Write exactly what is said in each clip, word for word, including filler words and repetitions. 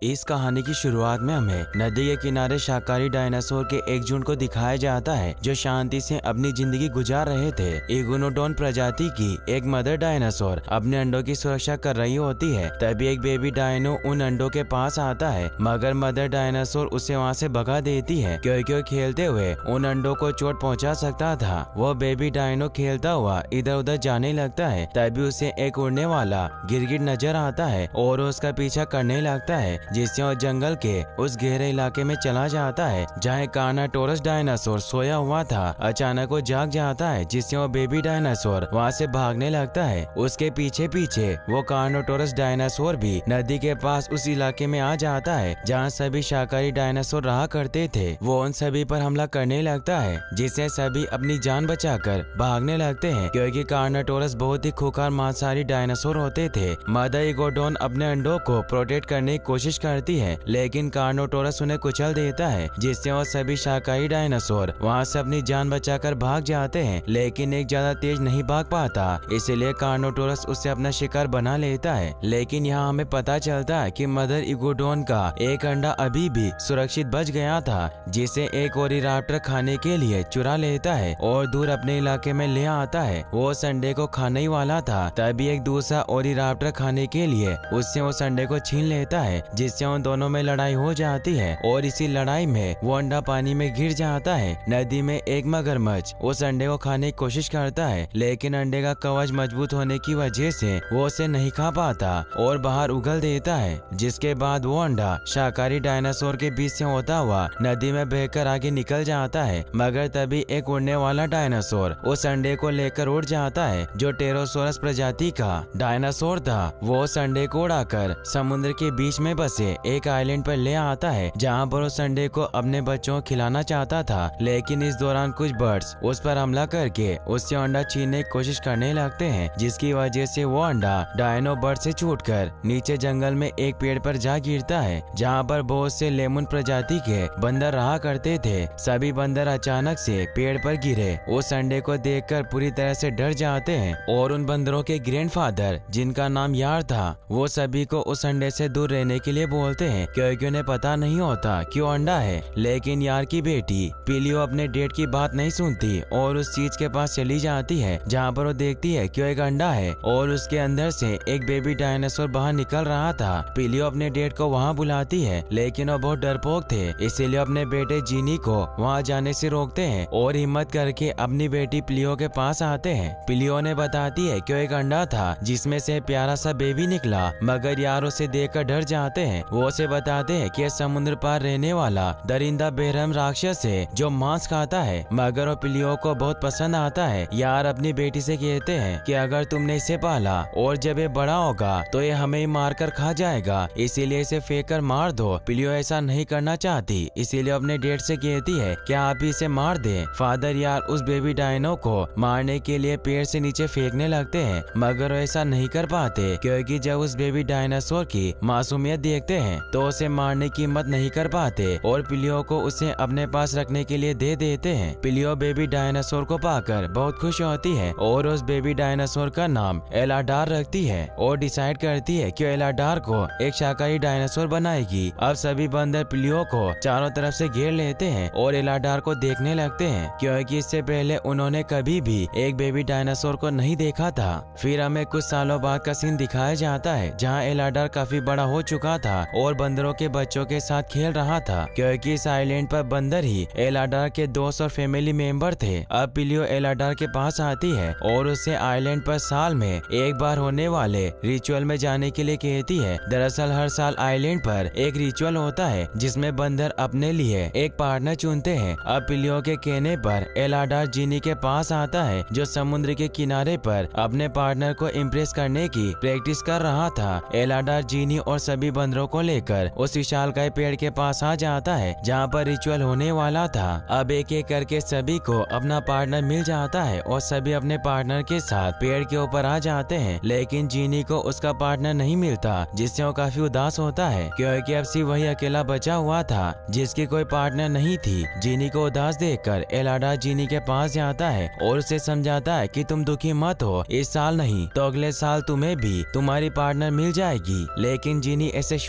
इस कहानी की शुरुआत में हमें नदी के किनारे शाकाहारी डायनासोर के एक झुंड को दिखाया जाता है जो शांति से अपनी जिंदगी गुजार रहे थे। इग्नोडोन प्रजाति की एक मदर डायनासोर अपने अंडों की सुरक्षा कर रही होती है। तभी एक बेबी डायनो उन अंडों के पास आता है, मगर मदर डायनासोर उसे वहाँ से भगा देती है क्योंकि वो खेलते हुए उन अंडों को चोट पहुँचा सकता था। वो बेबी डायनो खेलता हुआ इधर उधर जाने लगता है। तभी उसे एक उड़ने वाला गिरगिट नजर आता है और उसका पीछा करने लगता है, जिससे वो जंगल के उस गहरे इलाके में चला जाता है जहाँ कार्नोटोरस डायनासोर सोया हुआ था। अचानक वो जाग जाता है, जिससे वो बेबी डायनासोर वहाँ से भागने लगता है। उसके पीछे पीछे वो कार्नोटोरस डायनासोर भी नदी के पास उस इलाके में आ जाता है जहाँ सभी शाकाहारी डायनासोर रहा करते थे। वो उन सभी पर हमला करने लगता है, जिससे सभी अपनी जान बचाकर भागने लगते हैं क्योंकि कार्नोटोरस बहुत ही खूंखार मांसाहारी डायनासोर होते थे। मदर इग्नोडोन अपने अंडों को प्रोटेक्ट करने की कोशिश करती है, लेकिन कार्नोटोरस उन्हें कुचल देता है, जिससे वो सभी शाकाहारी डायनासोर वहाँ से अपनी जान बचाकर भाग जाते हैं। लेकिन एक ज्यादा तेज नहीं भाग पाता, इसीलिए कार्नोटोरस उसे अपना शिकार बना लेता है। लेकिन यहाँ हमें पता चलता है कि मदर इग्नोडोन का एक अंडा अभी भी सुरक्षित बच गया था, जिसे एक ओरिराप्टर खाने के लिए चुरा लेता है और दूर अपने इलाके में ले आता है। वो उस अंडे को खाने ही वाला था, तभी एक दूसरा ओरिराप्टर खाने के लिए उससे उस अंडे को छीन लेता है, जिससे उन दोनों में लड़ाई हो जाती है और इसी लड़ाई में वो अंडा पानी में गिर जाता है। नदी में एक मगरमच्छ उस अंडे को खाने की कोशिश करता है, लेकिन अंडे का कवच मजबूत होने की वजह से वो उसे नहीं खा पाता और बाहर उगल देता है। जिसके बाद वो अंडा शाकाहारी डायनासोर के बीच से होता हुआ नदी में बहकर आगे निकल जाता है, मगर तभी एक उड़ने वाला डायनासोर उस अंडे को लेकर उड़ जाता है जो टेरोसोरस प्रजाति का डायनासोर था। वो उस अंडे को उड़ाकर समुद्र के बीच में बसे एक आइलैंड पर ले आता है, जहाँ पर उस अंडे को अपने बच्चों को खिलाना चाहता था। लेकिन इस दौरान कुछ बर्ड्स उस पर हमला करके उससे अंडा छीनने की कोशिश करने लगते हैं, जिसकी वजह से वो अंडा डायनो बर्ड से छूटकर नीचे जंगल में एक पेड़ पर जा गिरता है, जहाँ पर बहुत से लेमन प्रजाति के बंदर रहा करते थे। सभी बंदर अचानक से पेड़ पर गिरे उस अंडे को देखकर पूरी तरह से डर जाते हैं और उन बंदरों के ग्रैंडफादर, जिनका नाम यार था, वो सभी को उस अंडे से दूर रहने के लिए बोलते हैं क्योंकि उन्हें पता नहीं होता कि वो अंडा है। लेकिन यार की बेटी पिलियो अपने डेड की बात नहीं सुनती और उस चीज के पास चली जाती है जहाँ पर वो देखती है कि वो एक अंडा है और उसके अंदर से एक बेबी डायनासोर बाहर निकल रहा था। पिलियो अपने डेड को वहाँ बुलाती है, लेकिन वो बहुत डरपोक थे, इसीलिए अपने बेटे जीनी को वहाँ जाने से रोकते हैं और हिम्मत करके अपनी बेटी पिलियो के पास आते हैं। पिलियो ने बताती है कि वो एक अंडा था जिसमें से प्यारा सा बेबी निकला, मगर यार उसे देखकर डर जाते हैं। वो उसे बताते हैं कि समुद्र पार रहने वाला दरिंदा बेरहम राक्षस है जो मांस खाता है, मगर वो पिलियो को बहुत पसंद आता है। यार अपनी बेटी से कहते हैं कि अगर तुमने इसे पाला और जब ये बड़ा होगा तो ये हमें ही मार कर खा जाएगा, इसीलिए इसे फेंक कर मार दो। पिलियो ऐसा नहीं करना चाहती, इसीलिए अपने डेड से कहती है कि आप ही इसे मार दे। फादर यार उस बेबी डायनो को मारने के लिए पेड़ से नीचे फेंकने लगते हैं, मगर वो ऐसा नहीं कर पाते क्योंकि जब उस बेबी डायनासोर की मासूमियत देखते हैं तो उसे मारने की हिम्मत नहीं कर पाते और पिलियो को उसे अपने पास रखने के लिए दे देते हैं। पिलियो बेबी डायनासोर को पाकर बहुत खुश होती है और उस बेबी डायनासोर का नाम एलाडार रखती है और डिसाइड करती है कि एलाडार को एक शाकाहारी डायनासोर बनाएगी। अब सभी बंदर पिलियो को चारों तरफ से घेर लेते हैं और एलाडार को देखने लगते हैं क्योंकि इससे पहले उन्होंने कभी भी एक बेबी डायनासोर को नहीं देखा था। फिर हमें कुछ सालों बाद का सीन दिखाया जाता है जहाँ एलाडार काफी बड़ा हो चुका था और बंदरों के बच्चों के साथ खेल रहा था क्योंकि इस आइलैंड पर बंदर ही एलाडार के दोस्त और फैमिली मेंबर थे। अब पिलियो एलाडार के पास आती है और उसे आइलैंड पर साल में एक बार होने वाले रिचुअल में जाने के लिए कहती है। दरअसल हर साल आइलैंड पर एक रिचुअल होता है जिसमें बंदर अपने लिए एक पार्टनर चुनते हैं। अब पिलियो के कहने पर एलाडार जीनी के पास आता है जो समुद्र के किनारे पर अपने पार्टनर को इम्प्रेस करने की प्रैक्टिस कर रहा था। एलाडार जीनी और सभी बंदरों को लेकर उस विशालकाय पेड़ के पास आ जाता है जहाँ पर रिचुअल होने वाला था। अब एक एक करके सभी को अपना पार्टनर मिल जाता है और सभी अपने पार्टनर के साथ पेड़ के ऊपर आ जाते हैं, लेकिन जीनी को उसका पार्टनर नहीं मिलता, जिससे वो काफी उदास होता है क्योंकि अब सिर्फ वही अकेला बचा हुआ था जिसकी कोई पार्टनर नहीं थी। जीनी को उदास देखकर एलाडार जीनी के पास जाता है और उसे समझाता है कि तुम दुखी मत हो, इस साल नहीं तो अगले साल तुम्हें भी तुम्हारी पार्टनर मिल जाएगी। लेकिन जीनी ऐसे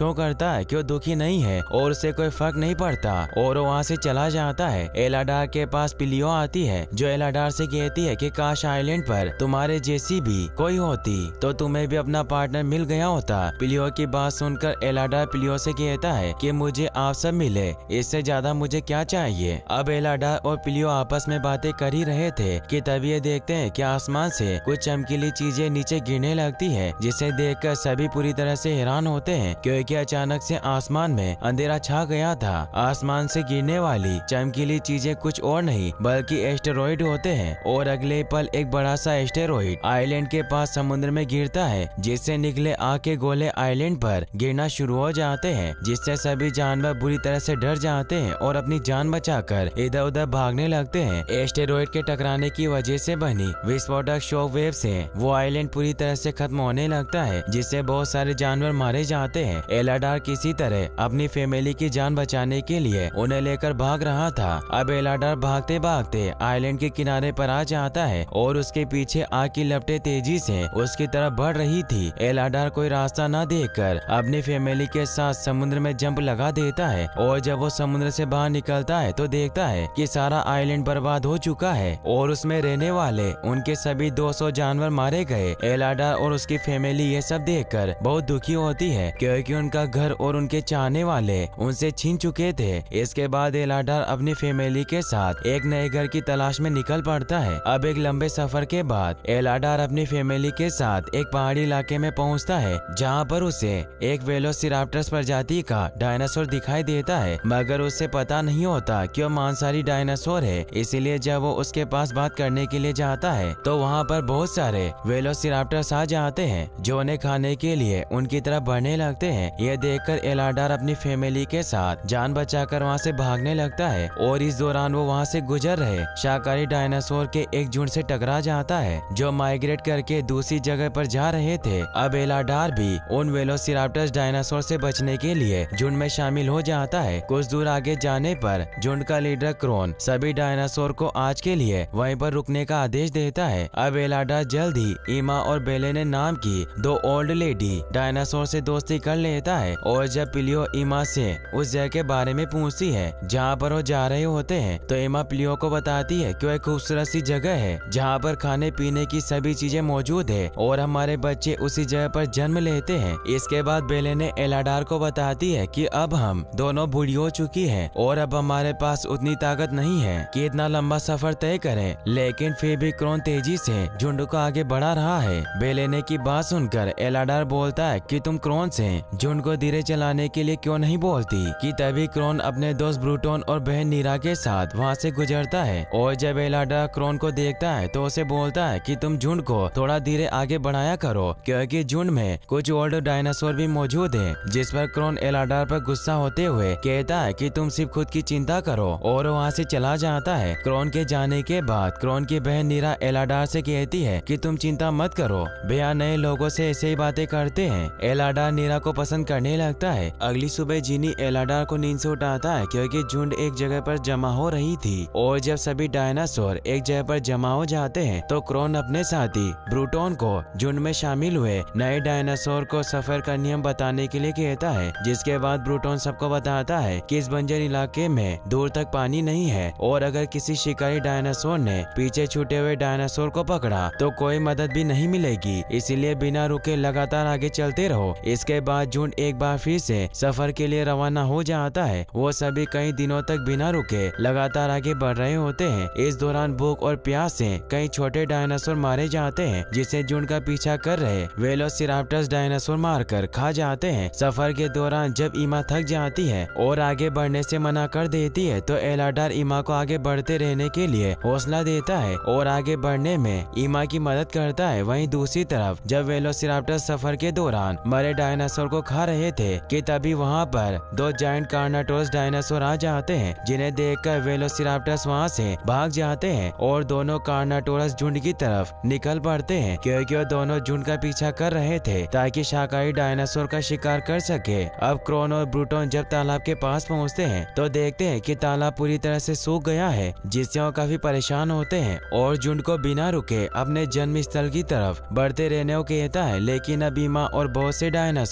शो करता है कि वो दुखी नहीं है और उसे कोई फर्क नहीं पड़ता और वो वहाँ से चला जाता है। एलाडार के पास पिलियो आती है जो एलाडार से कहती है कि काश आइलैंड पर तुम्हारे जैसी भी कोई होती तो तुम्हें भी अपना पार्टनर मिल गया होता। पिलियो की बात सुनकर एलाडार पिलियो से कहता है कि मुझे आप सब मिले, इससे ज्यादा मुझे क्या चाहिए। अब एलाडार और पिलियो आपस में बातें कर ही रहे थे कि तभी ये देखते हैं कि आसमान से कुछ चमकीली चीजें नीचे गिरने लगती है, जिसे देखकर सभी पूरी तरह से हैरान होते हैं क्योंकि अचानक से आसमान में अंधेरा छा गया था। आसमान से गिरने वाली चमकीली चीजें कुछ और नहीं बल्कि एस्टेरॉइड होते हैं और अगले पल एक बड़ा सा एस्टेरॉइड आइलैंड के पास समुद्र में गिरता है, जिससे निकले आग के गोले आइलैंड पर गिरना शुरू हो जाते हैं, जिससे सभी जानवर बुरी तरह से डर जाते हैं और अपनी जान बचाकर इधर उधर भागने लगते हैं। एस्टेरॉइड के टकराने की वजह से बनी विस्फोटक शॉक वेव से वो आइलैंड पूरी तरह से खत्म होने लगता है, जिससे बहुत सारे जानवर मारे जाते हैं। एलाडार किसी तरह अपनी फैमिली की जान बचाने के लिए उन्हें लेकर भाग रहा था। अब एलाडार भागते भागते आइलैंड के किनारे पर आ जाता है और उसके पीछे आग की लपटें तेजी से उसकी तरफ बढ़ रही थी। एलाडार कोई रास्ता न देखकर अपनी फैमिली के साथ समुद्र में जंप लगा देता है और जब वो समुद्र से बाहर निकलता है तो देखता है कि सारा आइलैंड बर्बाद हो चुका है और उसमें रहने वाले उनके सभी दो सौ जानवर मारे गए। एलाडार और उसकी फैमिली ये सब देखकर बहुत दुखी होती है क्योंकि उनका घर और उनके चाहने वाले उनसे छीन चुके थे। इसके बाद एलाडार अपनी फैमिली के साथ एक नए घर की तलाश में निकल पड़ता है। अब एक लंबे सफर के बाद एलाडार अपनी फैमिली के साथ एक पहाड़ी इलाके में पहुंचता है जहां पर उसे एक वेलोसिराप्टर्स प्रजाति का डायनासोर दिखाई देता है, मगर उसे पता नहीं होता कि वो मांसाहारी डायनासोर है। इसीलिए जब वो उसके पास बात करने के लिए जाता है तो वहाँ पर बहुत सारे वेलोसिराप्टर्स आ जाते हैं जो उन्हें खाने के लिए उनकी तरफ बढ़ने लगते हैं। यह देखकर एलाडार अपनी फैमिली के साथ जान बचाकर वहाँ से भागने लगता है और इस दौरान वो वहाँ से गुजर रहे शाकाहारी डायनासोर के एक झुंड से टकरा जाता है जो माइग्रेट करके दूसरी जगह पर जा रहे थे। अब एलाडार भी उन वेलोसिराप्टर्स डायनासोर से बचने के लिए झुंड में शामिल हो जाता है। कुछ दूर आगे जाने पर झुंड का लीडर क्रोन सभी डायनासोर को आज के लिए वहीं पर रुकने का आदेश देता है। अब एलाडार जल्द ही ईमा और बेलेने नाम की दो ओल्ड लेडी डायनासोर से दोस्ती कर लेता है और जब पिलियो ईमा से उस जगह के बारे में पूछती है जहाँ पर वो जा रहे होते हैं तो ईमा पिलियो को बताती है कि वह खूबसूरत सी जगह है जहाँ पर खाने पीने की सभी चीजें मौजूद है और हमारे बच्चे उसी जगह पर जन्म लेते हैं। इसके बाद बेलेने एलाडार को बताती है कि अब हम दोनों बूढ़ी हो चुकी है और अब हमारे पास उतनी ताकत नहीं है कि इतना लंबा सफर तय करें, लेकिन फिर भी क्रोन तेजी से झुंड को आगे बढ़ा रहा है। बेलेने की बात सुनकर एलाडार बोलता है कि तुम क्रोन से झुंड को धीरे चलाने के लिए क्यों नहीं बोलती कि तभी क्रोन अपने दोस्त ब्रूटोन और बहन नीरा के साथ वहाँ से गुजरता है और जब एलाडार क्रोन को देखता है तो उसे बोलता है कि तुम झुंड को थोड़ा धीरे आगे बढ़ाया करो क्योंकि झुंड में कुछ ओल्ड डायनासोर भी मौजूद है। जिस पर क्रोन एलाडार पर गुस्सा होते हुए कहता है कि तुम सिर्फ खुद की चिंता करो और वहाँ से चला जाता है। क्रोन के जाने के बाद क्रोन की बहन नीरा एलाडार से कहती है कि तुम चिंता मत करो, भैया नए लोगों से ऐसे ही बातें करते हैं। एलाडार नीरा को पसंद करने लगता है। अगली सुबह जिनी एलाडार को नींद से उठाता है क्योंकि झुंड एक जगह पर जमा हो रही थी और जब सभी डायनासोर एक जगह पर जमा हो जाते हैं तो क्रोन अपने साथी ब्रूटोन को झुंड में शामिल हुए नए डायनासोर को सफर का नियम बताने के लिए कहता है। जिसके बाद ब्रूटोन सबको बताता है कि इस बंजर इलाके में दूर तक पानी नहीं है और अगर किसी शिकारी डायनासोर ने पीछे छूटे हुए डायनासोर को पकड़ा तो कोई मदद भी नहीं मिलेगी, इसीलिए बिना रुके लगातार आगे चलते रहो। इसके बाद झुंड एक बार फिर से सफर के लिए रवाना हो जाता है। वो सभी कई दिनों तक बिना रुके लगातार आगे बढ़ रहे होते हैं। इस दौरान भूख और प्यास से कई छोटे डायनासोर मारे जाते हैं जिसे झुंड का पीछा कर रहे वेलोसिराप्टर्स डायनासोर मारकर खा जाते हैं। सफर के दौरान जब ईमा थक जाती है और आगे बढ़ने से मना कर देती है तो एलाडार ईमा को आगे बढ़ते रहने के लिए हौसला देता है और आगे बढ़ने में ईमा की मदद करता है। वहीं दूसरी तरफ जब वेलोसिराप्टर्स सफर के दौरान मरे डायनासोर को खा रहे थे कि तभी वहाँ पर दो जायंट कार्नाटोरस डायनासोर आ जाते हैं जिन्हें देखकर वेलोसिराप्टर्स वहाँ से भाग जाते हैं और दोनों कार्नाटोरस झुंड की तरफ निकल पड़ते हैं क्योंकि वो दोनों झुंड का पीछा कर रहे थे ताकि शाकाहारी डायनासोर का शिकार कर सके। अब क्रोन और ब्रूटोन जब तालाब के पास पहुँचते हैं तो देखते हैं कि तालाब पूरी तरह से सूख गया है जिससे वो काफी परेशान होते हैं और झुंड को बिना रुके अपने जन्म स्थल की तरफ बढ़ते रहने को कहता है। लेकिन अब ईमा और बहुत से डायनासोर बिना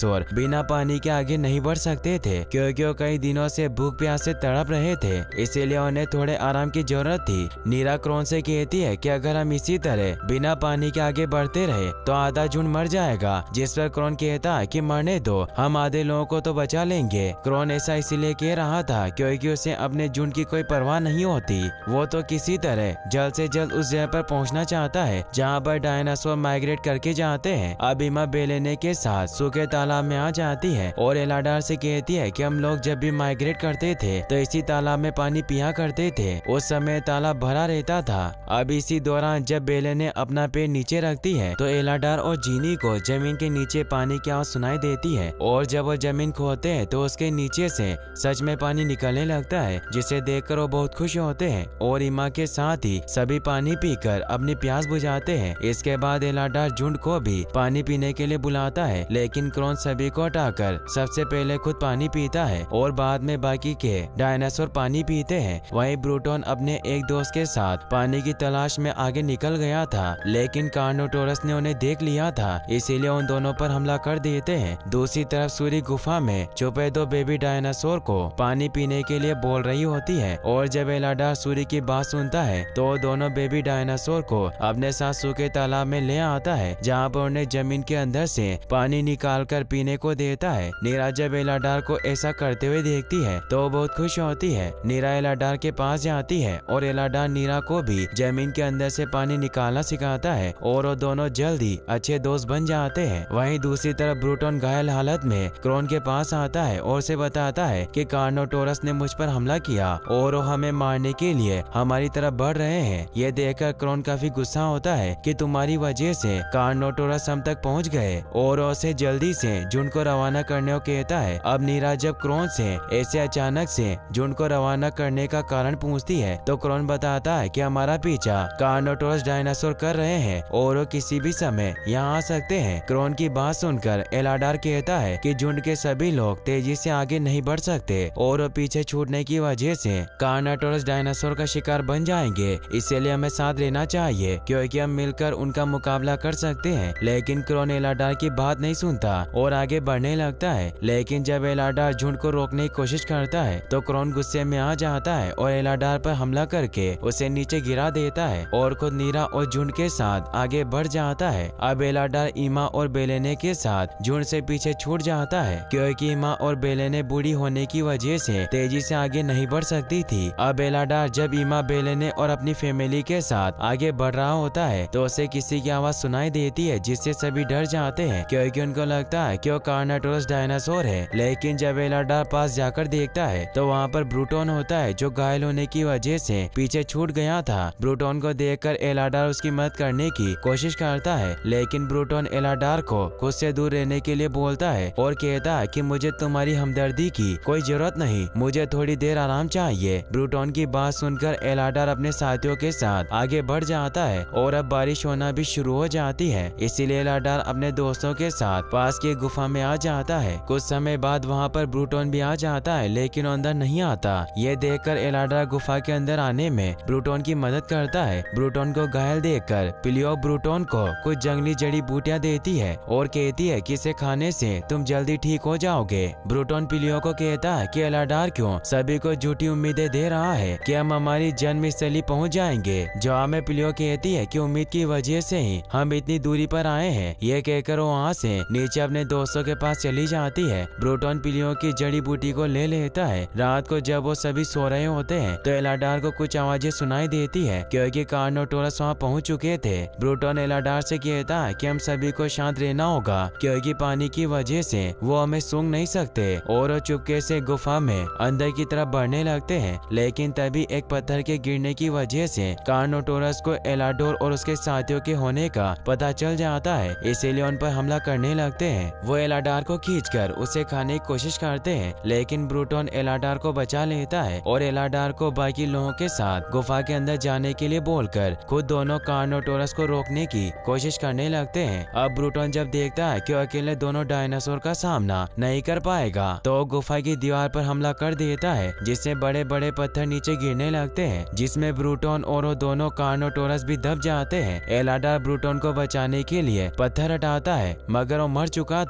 बिना पानी के आगे नहीं बढ़ सकते थे, क्योंकि वो कई दिनों से भूख प्यास से तड़प रहे थे, इसीलिए उन्हें थोड़े आराम की जरूरत थी। नीरा क्रोन से कहती है कि अगर हम इसी तरह बिना पानी के आगे बढ़ते रहे तो आधा झुंड मर जाएगा, जिस पर क्रोन कहता है कि मरने दो, हम आधे लोगों को तो बचा लेंगे। क्रोन ऐसा इसलिए कह रहा था क्योंकि उसे अपने झुंड की कोई परवाह नहीं होती। वो तो किसी तरह जल्द से जल्द उस जगह पर पहुंचना चाहता है जहां पर डायनासोर माइग्रेट करके जाते हैं। अब इमा बेलेने के साथ सूखे तालाब में आ जाती है और एलाडार से कहती है कि हम लोग जब भी माइग्रेट करते थे तो इसी तालाब में पानी पिया करते थे, उस समय तालाब भरा रहता था। अब इसी दौरान जब बेलेने अपना पैर नीचे रखती है तो एलाडार और जीनी को जमीन के नीचे पानी की आवाज सुनाई देती है, और जब वो जमीन खोदते हैं तो उसके नीचे से सच में पानी निकलने लगता है, जिसे देखकर वो बहुत खुश होते हैं और इमा के साथ ही सभी पानी पीकर अपनी प्यास बुझाते हैं। इसके बाद एलाडार झुंड को भी पानी पीने के लिए बुलाता है, लेकिन क्रोन सभी को हटाकर सबसे पहले खुद पानी पीता है और बाद में बाकी के डायनासोर पानी पीते हैं। वहीं ब्रूटोन अपने एक दोस्त के साथ पानी की तलाश में आगे निकल गया था, लेकिन कार्नोटोरस ने उन्हें देख लिया था, इसीलिए उन दोनों पर हमला कर देते हैं। दूसरी तरफ सूरी गुफा में छुपे दो बेबी डायनासोर को पानी पीने के लिए बोल रही होती है, और जब एलाडार सूरी की बात सुनता है तो दोनों बेबी डायनासोर को अपने साथ सूखे तालाब में ले आता है, जहाँ पर उन्हें जमीन के अंदर से पानी निकाल कर पीने को देता है। नीरा जब एलाडार को ऐसा करते हुए देखती है तो बहुत खुश होती है। नीरा एलाडार के पास जाती है और एलाडार नीरा को भी जमीन के अंदर से पानी निकालना सिखाता है और वो दोनों जल्दी अच्छे दोस्त बन जाते हैं। वहीं दूसरी तरफ ब्रूटोन घायल हालत में क्रोन के पास आता है और उसे बताता है कि कार्नोटोरस ने मुझ पर हमला किया और वो हमें मारने के लिए हमारी तरफ बढ़ रहे हैं। ये देखकर क्रोन काफी गुस्सा होता है कि तुम्हारी वजह से कार्नोटोरस हम तक पहुंच गए, और उसे जल्दी से झुंड को रवाना करने को कहता है। अब नीरा जब क्रोन से ऐसे अचानक से झुंड को रवाना करने का कारण पूछती है तो क्रोन बताता है कि हमारा पीछा कार्नोटोरस डायनासोर कर रहे हैं और वो किसी भी समय यहाँ आ सकते हैं। क्रोन की बात सुनकर एलाडार कहता है कि झुंड के सभी लोग तेजी से आगे नहीं बढ़ सकते और वो पीछे छूटने की वजह से कार्नोटोरस डायनासोर का शिकार बन जाएंगे, इसलिए हमें साथ लेना चाहिए क्योंकि हम मिलकर उनका मुकाबला कर सकते हैं। लेकिन क्रोन एलाडार की बात नहीं सुनता और आगे बढ़ने लगता है, लेकिन जब एलाडार झुंड को रोकने की कोशिश करता है तो क्रोन गुस्से में आ जाता है और एलाडार पर हमला करके उसे नीचे गिरा देता है और खुद नीरा और झुंड के साथ आगे बढ़ जाता है। अब एलाडार इमा और बेलेने के साथ झुंड से पीछे छूट जाता है, क्योंकि इमा और बेलेने बूढ़ी होने की वजह से तेजी से आगे नहीं बढ़ सकती थी। अब एलाडार जब इमा बेलेने और अपनी फैमिली के साथ आगे बढ़ रहा होता है तो उसे किसी की आवाज सुनाई देती है, जिससे सभी डर जाते हैं क्योंकि उनको लगता है कि वो कार्नोटोरस डायनासोर है। लेकिन जब एलाडार पास जाकर देखता है तो वहाँ पर ब्रूटोन होता है, जो घायल होने की वजह से पीछे छूट गया था। ब्रूटोन को देखकर एलाडार उसकी मदद करने की कोशिश करता है, लेकिन ब्रूटोन एलाडार को खुद से दूर रहने के लिए बोलता है और कहता है कि मुझे तुम्हारी हमदर्दी की कोई जरूरत नहीं, मुझे थोड़ी देर आराम चाहिए। ब्रूटोन की बात सुनकर एलाडार अपने साथियों के साथ आगे बढ़ जाता है और अब बारिश होना भी शुरू हो जाती है, इसीलिए एलाडार अपने दोस्तों के साथ पास की गुफा में आ जाता है। कुछ समय बाद वहाँ पर ब्रूटोन भी आ जाता है, लेकिन अंदर नहीं आता। ये देखकर एलाडार गुफा के अंदर आने में ब्रूटोन की मदद करता है। ब्रूटोन को घायल देखकर पिलियो ब्रूटोन को कुछ जंगली जड़ी बूटियां देती है और कहती है कि इसे खाने से तुम जल्दी ठीक हो जाओगे। ब्रूटोन पिलियो को कहता है कि एलाडार क्यों सभी को झूठी उम्मीदें दे रहा है कि हम हमारी जन्म स्थली पहुँच जाएंगे। जवाब में पिलियो कहती है कि उम्मीद की वजह से ही हम इतनी दूरी पर आए हैं। ये कहकर वो वहाँ से नीचे अपने दोस्तों के पास चली जाती है। ब्रूटोन पिलियो की जड़ी बूटी को ले लेता है। रात को जब वो सभी सो रहे होते हैं तो एलाडार को कुछ आवाजें सुनाई देती है, क्योंकि कार्नोटोरस वहाँ पहुँच चुके थे। ब्रूटोन एलाडार से कहता है कि हम सभी को शांत रहना होगा, क्योंकि पानी की वजह से वो हमें सूंघ नहीं सकते, और वो चुपके से गुफा में अंदर की तरफ बढ़ने लगते हैं। लेकिन तभी एक पत्थर के गिरने की वजह से कार्नोटोरस को एलाडोर और उसके साथियों के होने का पता चल जाता है, इसीलिए उन पर हमला करने लगते हैं। वो एलाडार को खींचकर उसे खाने की कोशिश करते हैं, लेकिन ब्रूटोन एलाडार को बचा लेता है और एलाडार को बाकी लोगों के साथ गुफा के अंदर जाने के लिए बोलकर खुद दोनों कार्नोटोरस को रोकने की कोशिश करने लगते हैं। अब ब्रूटोन जब देखता है कि अकेले दोनों डायनासोर का सामना नहीं कर पाएगा तो गुफा की दीवार पर हमला कर देता है, जिससे बड़े बड़े पत्थर नीचे गिरने लगते हैं, जिसमें ब्रूटोन और वो दोनों कार्नोटोरस भी दब जाते हैं। एलाडार ब्रूटोन को बचाने के लिए पत्थर हटाता है, मगर वो मर चुका था, जिस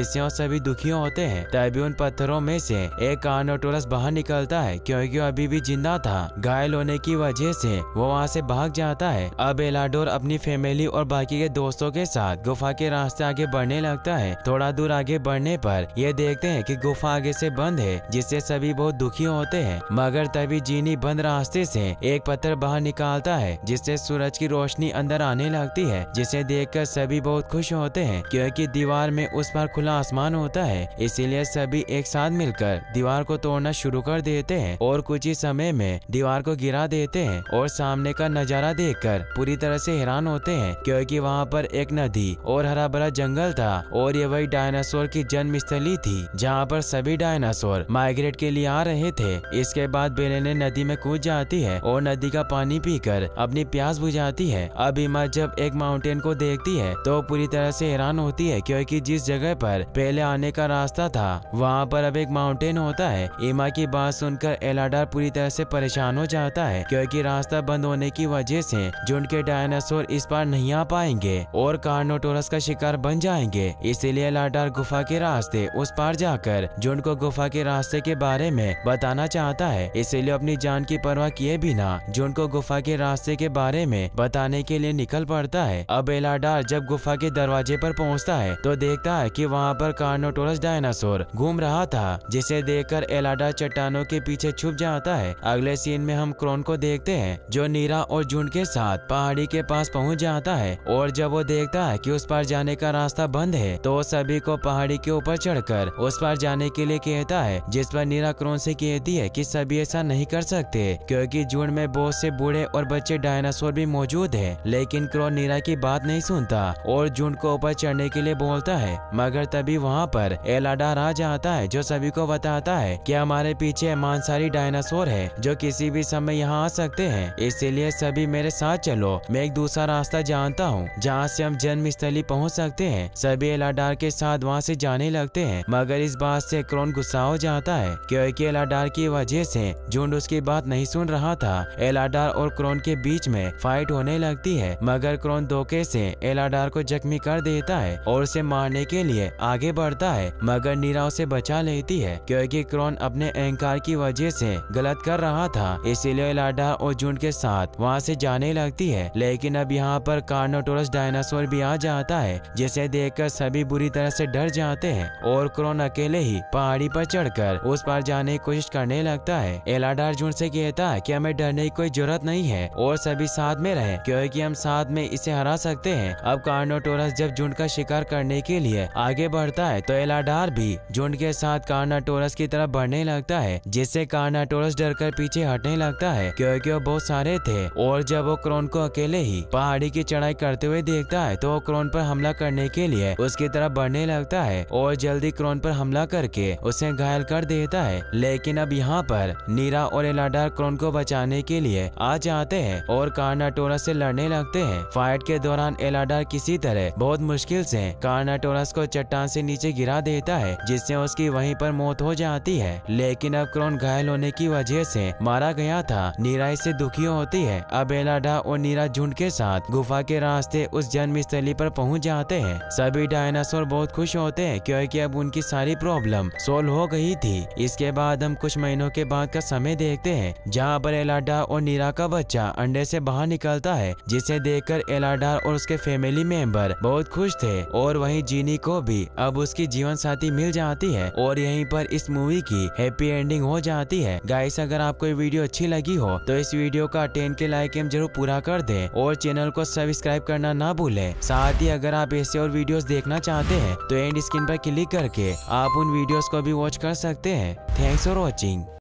जिससे वो सभी दुखी होते हैं। तभी उन पत्थरों में से एक कार्नोटोरस बाहर निकलता है, क्योंकि वो अभी भी जिंदा था। घायल होने की वजह से वो वहाँ से भाग जाता है। अब एलाडोर अपनी फैमिली और बाकी के दोस्तों के साथ गुफा के रास्ते आगे बढ़ने लगता है। थोड़ा दूर आगे बढ़ने पर ये देखते हैं कि गुफा आगे से बंद है, जिससे सभी बहुत दुखी होते हैं। मगर तभी जीनी बंद रास्ते से एक पत्थर बाहर निकालता है, जिससे सूरज की रोशनी अंदर आने लगती है, जिसे देखकर सभी बहुत खुश होते हैं, क्योंकि दीवार में उस पर खुला आसमान होता है। इसीलिए सभी एक साथ मिलकर दीवार को तोड़ना शुरू कर देते हैं और कुछ ही समय में दीवार को गिरा देते हैं। और सामने का नजारा देखकर पूरी तरह से हैरान होते हैं, क्योंकि वहाँ पर एक नदी और हरा भरा जंगल था और ये वही डायनासोर की जन्म स्थली थी, जहाँ पर सभी डायनासोर माइग्रेट के लिए आ रहे थे। इसके बाद बेलेने नदी में कूद जाती है और नदी का पानी पीकर अपनी प्यास बुझाती है। अब इमा जब एक माउंटेन को देखती है तो पूरी तरह से हैरान होती है, क्योंकि जिस जगह पर पहले आने का रास्ता था वहाँ पर अब एक माउंटेन होता है। इमा की बात सुनकर एलाडार पूरी तरह से परेशान हो जाता है, क्योंकि रास्ता बंद होने की वजह से झुंड के डायनासोर इस पार नहीं आ पाएंगे और कार्नोटोरस का शिकार बन जाएंगे। इसीलिए एलाडार गुफा के रास्ते उस पार जाकर झुंड को गुफा के रास्ते के बारे में बताना चाहता है। इसीलिए अपनी जान की परवाह किए बिना झुंड को गुफा के रास्ते के बारे में बताने के लिए निकल पड़ता है। अब एलाडार जब गुफा के दरवाजे पर पहुंचता है तो देखता है कि वहां पर कार्नोटोरस डायनासोर घूम रहा था, जिसे देखकर एलाडार चट्टानों के पीछे छुप जाता है। अगले सीन में हम क्रोन को देखते हैं, जो नीरा और झुंड के साथ पहाड़ी के पास पहुंच जाता है और जब वो देखता है कि उस पार जाने का रास्ता बंद है तो वो सभी को पहाड़ी के ऊपर चढ़कर उस पार जाने के लिए कहता है, जिस पर नीरा क्रोन से कहती है कि सभी ऐसा नहीं कर सकते, क्योंकि झुंड में बहुत से बूढ़े और बच्चे डायनासोर भी मौजूद है। लेकिन क्रोन नीरा की बात नहीं सुनता और झुंड को ऊपर चढ़ने के लिए बोलता है। मगर तभी वहाँ पर एलाडार आ जाता है, जो सभी को बताता है कि हमारे पीछे मांसाहारी डायनासोर है जो किसी भी समय यहाँ आ सकते हैं, इसीलिए सभी मेरे साथ चलो। मैं एक दूसरा रास्ता जानता हूँ जहाँ से हम जन्म स्थली पहुँच सकते हैं। सभी एलाडार के साथ वहाँ से जाने लगते हैं, मगर इस बात से क्रोन गुस्सा हो जाता है, क्योंकि एलाडार की वजह से झुंड उसकी बात नहीं सुन रहा था। एलाडार और क्रोन के बीच में फाइट होने लगती है, मगर क्रोन धोखे से एलाडार को जख्मी कर देता है और उसे मारने के लिए आगे बढ़ता है, मगर नीरा उसे बचा लेती है, क्योंकि क्रोन अपने अहंकार की वजह से गलत कर रहा था। इसीलिए एलाडार और झुंड के साथ वहाँ से जाने लगती है। लेकिन अब यहाँ पर कार्नोटोरस डायनासोर भी आ जाता है, जिसे देखकर सभी बुरी तरह से डर जाते हैं और क्रोन अकेले ही पहाड़ी पर चढ़कर उस पार जाने की कोशिश करने लगता है। एलाडार झुंड से कहता है कि हमें डरने की कोई जरूरत नहीं है और सभी साथ में रहें, क्योंकि हम साथ में इसे हरा सकते हैं। अब कार्नोटोरस जब झुंड का शिकार करने के लिए आगे बढ़ता है तो एलाडार भी झुंड के साथ कार्नोटोरस की तरफ बढ़ने लगता है, जिससे कार्नोटोरस डरकर पीछे हटने लगता है, क्योंकि वो बहुत सारे थे। और जब वो क्रोन को अकेले ही पहाड़ी की चढ़ाई करते हुए देखता है तो वो क्रोन पर हमला करने के लिए उसकी तरफ बढ़ने लगता है और जल्दी क्रोन पर हमला करके उसे घायल कर देता है। लेकिन अब यहाँ पर नीरा और एलाडार क्रोन को बचाने के लिए आ जाते हैं और कार्नोटोरस से लड़ने लगते हैं। फाइट के दौरान एलाडार किसी तरह बहुत मुश्किल से कार्नोटोरस को चट्टान से नीचे गिरा देता है, जिससे उसकी वहीं पर मौत हो जाती है। लेकिन अब क्रोन घायल होने की वजह से मारा गया था। नीरा इससे दुखी होती है। अब एलाडार और नीरा झुंड के साथ गुफा के रास्ते उस जन्म स्थली पर पहुंच जाते हैं। सभी डायनासोर बहुत खुश होते हैं, क्योंकि अब उनकी सारी प्रॉब्लम सोल्व हो गई थी। इसके बाद हम कुछ महीनों के बाद का समय देखते हैं, जहाँ पर एलाडार और नीरा का बच्चा अंडे से बाहर निकलता है, जिसे देखकर एलाडार और उसके फैमिली मेंबर बहुत खुश थे। और वहीं जीनी को भी अब उसकी जीवन साथी मिल जाती है और यहीं पर इस मूवी की हैप्पी एंडिंग हो जाती है। गाइस, अगर आपको ये वीडियो अच्छी लगी हो तो इस वीडियो का टेन के लाइक एम जरूर पूरा कर दें और चैनल को सब्सक्राइब करना ना भूलें। साथ ही अगर आप ऐसे और वीडियोस देखना चाहते हैं तो एंड स्क्रीन पर क्लिक करके आप उन वीडियोस को भी वॉच कर सकते हैं। Thanks for watching.